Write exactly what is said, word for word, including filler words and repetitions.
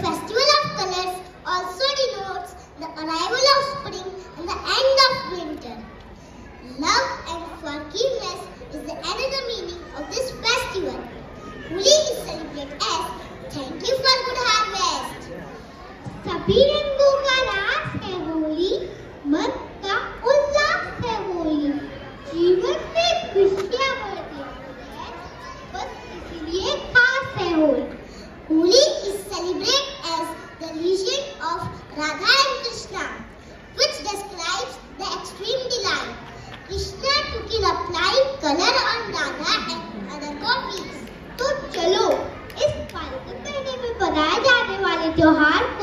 festival of colors also denotes the arrival of spring and the end of winter. Love and forgiveness is the another meaning of this festival. Holi is celebrated as thank you for good harvest. सभी रंगों का रास है होली, मन का उल्लास है होली, जीवन में खुशियां बढ़ती है, बस इसलिए खास है Holi. Holi is celebrated as the region of Radha and Krishna, which describes the extreme delight. Krishna took in applied color on Radha and other gopis. तो चलो इस फाल्गुन महीने में मनाए जाने वाले त्योहार